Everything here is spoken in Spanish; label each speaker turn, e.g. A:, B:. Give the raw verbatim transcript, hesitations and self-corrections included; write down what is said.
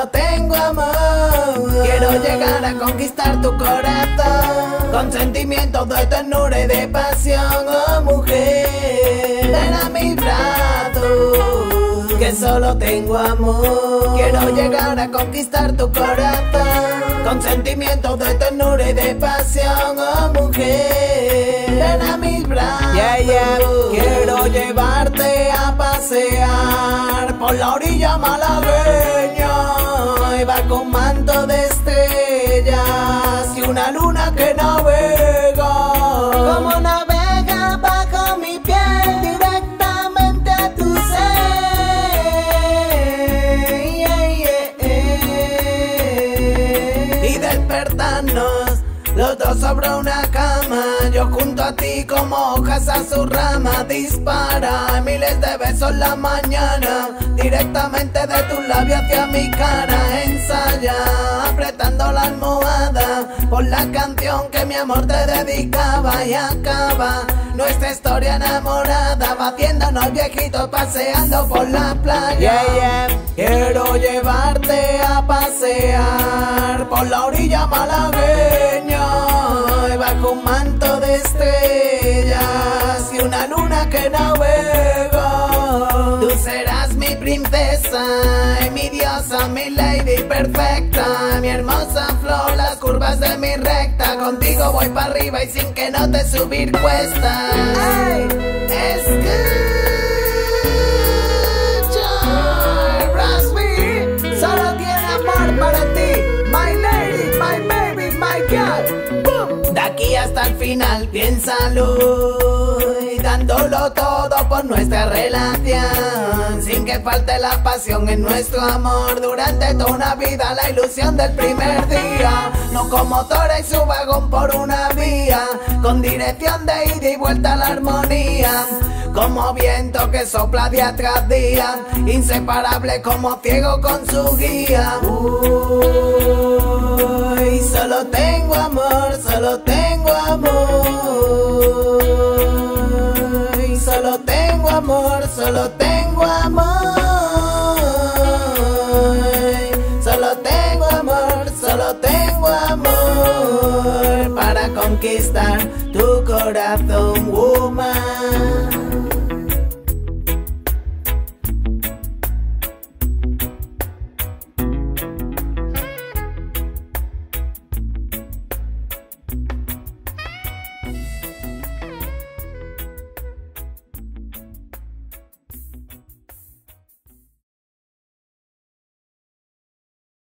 A: solo tengo amor. Quiero llegar a conquistar tu corazón con sentimientos de ternura y de pasión. Oh mujer, ven a mis brazos, que solo tengo amor. Quiero llegar a conquistar tu corazón con sentimientos de ternura y de pasión. Oh mujer, ven a mis brazos. Yeah, yeah. Quiero llevarte a pasear por la orilla malagueña y bajo un manto de estrellas y una luna que navega. Como navega bajo mi piel directamente a tu ser. Yeah, yeah, yeah. Y despertarnos los dos sobre una cama, yo junto a ti como hojas a su rama. Dispara miles de besos la mañana, directamente de tus labios hacia mi cara. Ensaya apretando la almohada por la canción que mi amor te dedicaba. Y acaba nuestra historia enamorada, batiéndonos viejitos paseando por la playa. Yeah, yeah. Quiero llevarte a pasear por la orilla malagueña y bajo un manto de estrellas y una luna que navega. Tú serás mi princesa y mi diosa, mi lady perfecta, mi hermosa flor, las curvas de mi recta. Contigo voy para arriba y sin que notes subir cuestas. Ay, escucha, Rasby, solo tiene amor para ti, my lady, my baby, my girl. Boom. De aquí hasta el final, piénsalo, y dándolo todo por nuestra relación, sin que falte la pasión en nuestro amor. Durante toda una vida la ilusión del primer día, no como Tora y su vagón por una vía, con dirección de ida y vuelta a la armonía, como viento que sopla día tras día, inseparable como ciego con su guía. Uy, solo tengo amor, solo tengo amor. Y solo tengo amor, solo tengo amor. Solo tengo amor, solo tengo amor para conquistar tu corazón, woman.